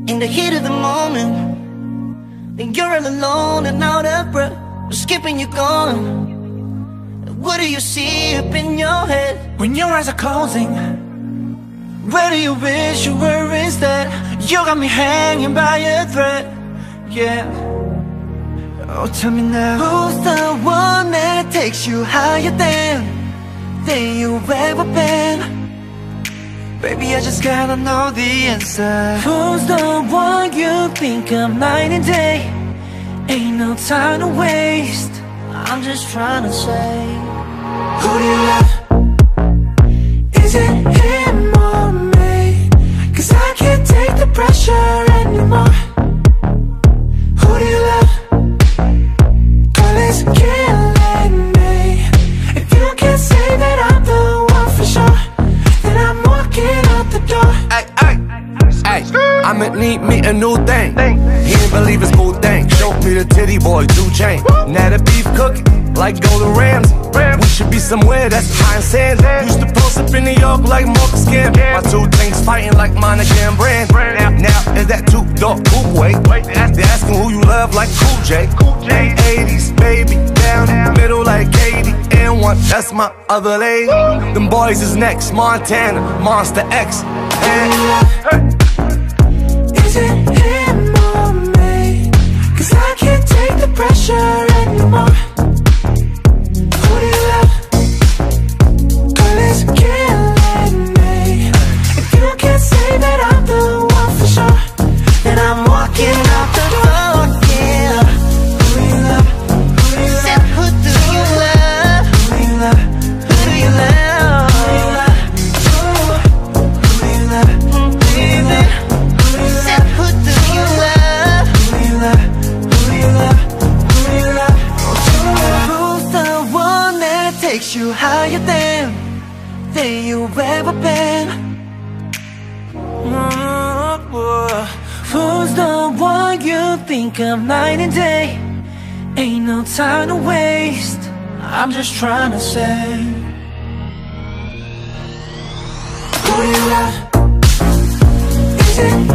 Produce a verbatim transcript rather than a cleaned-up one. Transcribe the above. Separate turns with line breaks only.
in the heat of the moment, and you're all alone and out of breath, skipping you gone. What do you see up in your head
when your eyes are closing? Where do you wish you were instead? You got me hanging by a thread, yeah. Oh, tell me now, who's the one that takes you higher than than you've ever been? Baby, I just gotta know the answer. Who's the one you think of night and day? Ain't no time to waste. I'm just trying to say, who do you love? Is it him or me? Cause I can't take the pressure anymore. Who do you love? Girl, it's killing me. If you can't say that I'm the one for sure, then I'm walking out the door.
Ay, ay, ay, I'ma need me a new thing. He didn't believe his cool thing. Show me the titty boy, two chain. Now the beef cooking like Golden Ramsay. We should be somewhere that's high and sand. Used to post up in New York like Marcus Camp. My two things fighting like Monogram brand. Now, now is that two door coupe way? They asking who you love like Cool J. eighties baby, down in the middle like Katie. And one, that's my other lady. Them boys is next, Montana, Monster X. And, hey.
Is it him or me? Cause I can't take the pressure anymore. Who do you love? Girl, it's killing me. If you can't say that I'm the one for sure, then I'm walking out the door, yeah. Who do you love? Who do you love?
Who do you love?
Who do you love?
Who do you love?
Who do you love? Who do you love? Who do you love?
Who do you love?
Who do you love? Who do you love? Who do you love? Who's the one that takes you higher than than you've ever been? Who's the one you think of night and day? Ain't no time to waste. I'm just trying to say, who do you love? Is it